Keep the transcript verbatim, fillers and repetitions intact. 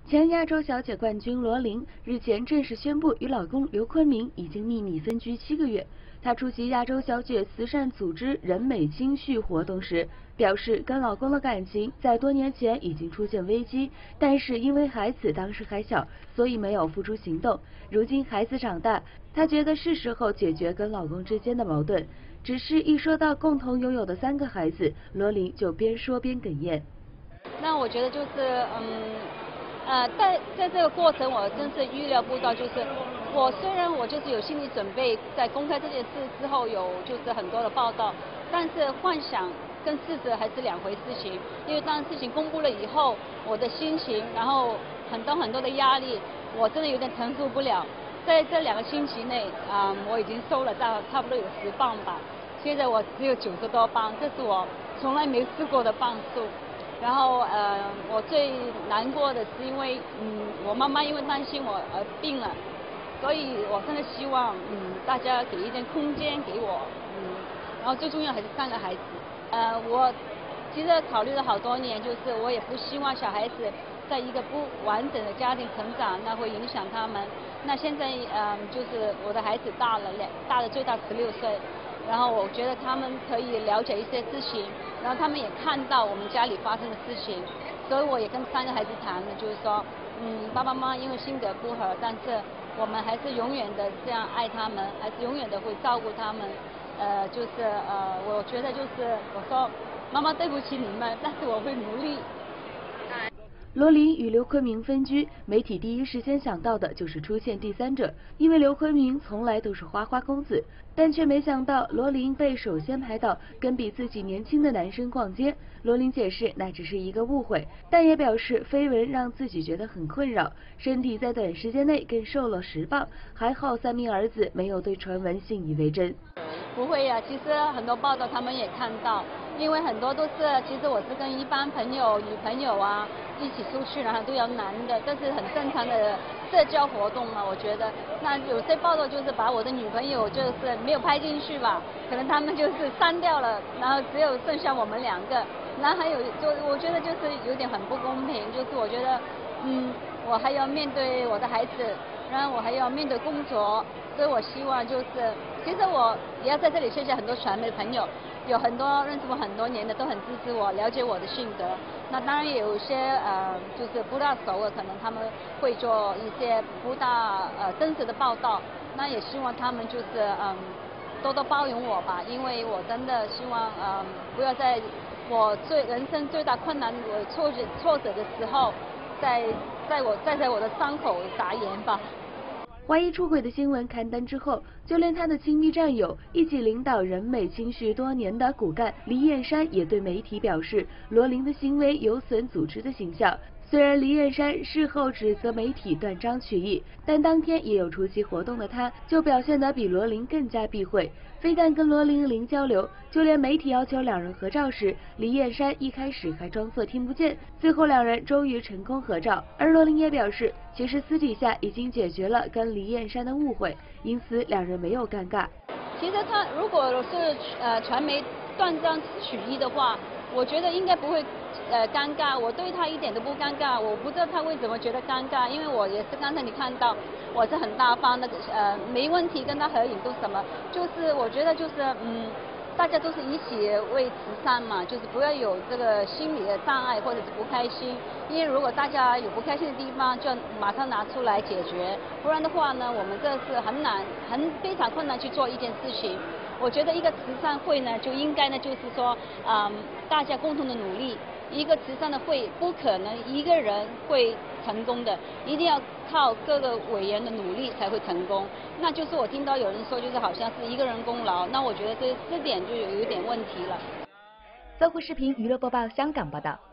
前亚洲小姐冠军罗琳日前正式宣布与老公刘昆明已经秘密分居七个月。她出席亚洲小姐慈善组织人美心绪活动时表示，跟老公的感情在多年前已经出现危机，但是因为孩子当时还小，所以没有付诸行动。如今孩子长大，她觉得是时候解决跟老公之间的矛盾。只是一说到共同拥有的三个孩子，罗琳就边说边哽咽。 那我觉得就是嗯。呃，在在这个过程，我真是预料不到，就是我虽然我就是有心理准备，在公开这件事之后有就是很多的报道，但是幻想跟事实还是两回事情。因为当事情公布了以后，我的心情，然后很多很多的压力，我真的有点承受不了。在这两个星期内，啊、嗯，我已经瘦了大差不多有十磅吧，现在我只有九十多磅，这是我从来没试过的磅数。然后呃，我最难过的是因为嗯，我妈妈因为担心我而病了，所以我真的希望嗯大家给一点空间给我，嗯，然后最重要还是三个孩子。呃，我其实考虑了好多年，就是我也不希望小孩子在一个不完整的家庭成长，那会影响他们。那现在嗯，就是我的孩子大了，两大的最大十六岁。然后我觉得他们可以了解一些事情，然后他们也看到我们家里发生的事情，所以我也跟三个孩子谈了，就是说，嗯，爸爸妈妈因为性格不合，但是我们还是永远的这样爱他们，还是永远的会照顾他们。呃，就是呃，我觉得就是我说，妈妈对不起你们，但是我会努力。 罗琳与刘昆明分居，媒体第一时间想到的就是出现第三者，因为刘昆明从来都是花花公子，但却没想到罗琳被首先拍到跟比自己年轻的男生逛街。罗琳解释那只是一个误会，但也表示绯闻让自己觉得很困扰，身体在短时间内更瘦了十磅，还好三名儿子没有对传闻信以为真。 不会呀、啊，其实很多报道他们也看到，因为很多都是其实我是跟一般朋友、女朋友啊一起出去，然后都有男的，这是很正常的社交活动嘛，我觉得。那有些报道就是把我的女朋友就是没有拍进去吧，可能他们就是删掉了，然后只有剩下我们两个。然后还有就我觉得就是有点很不公平，就是我觉得嗯，我还要面对我的孩子，然后我还要面对工作，所以我希望就是，其实我也要在这里谢谢很多传媒的朋友，有很多认识我很多年的都很支持我，了解我的性格。那当然也有一些呃，就是不大熟的，可能他们会做一些不大呃真实的报道。那也希望他们就是嗯多多包容我吧，因为我真的希望嗯不要在我最人生最大困难我挫折挫折的时候，在在我再在我的伤口撒盐吧。 怀疑出轨的新闻刊登之后，就连他的亲密战友、一起领导人美心绪多年的骨干黎燕珊也对媒体表示，罗琳的行为有损组织的形象。虽然黎燕珊事后指责媒体断章取义，但当天也有出席活动的她就表现得比罗琳更加避讳，非但跟罗琳零交流，就连媒体要求两人合照时，黎燕珊一开始还装作听不见，最后两人终于成功合照。而罗琳也表示，其实私底下已经解决了跟黎燕珊的误会，因此两人没有尴尬。 其实他如果是呃传媒断章取义的话，我觉得应该不会呃尴尬，我对他一点都不尴尬，我不知道他为什么觉得尴尬，因为我也是刚才你看到我是很大方的，呃没问题跟他合影都什么，就是我觉得就是嗯大家都是一起为慈善嘛，就是不要有这个心理的障碍或者是不开心，因为如果大家有不开心的地方，就要马上拿出来解决，不然的话呢，我们这是很难很非常困难去做一件事情。我觉得一个慈善会呢，就应该呢，就是说，嗯，大家共同的努力。一个慈善的会不可能一个人会成功的，一定要靠各个委员的努力才会成功。那就是我听到有人说，就是好像是一个人功劳，那我觉得这这点就有有一点问题了。 搜狐视频娱乐播报，香港报道。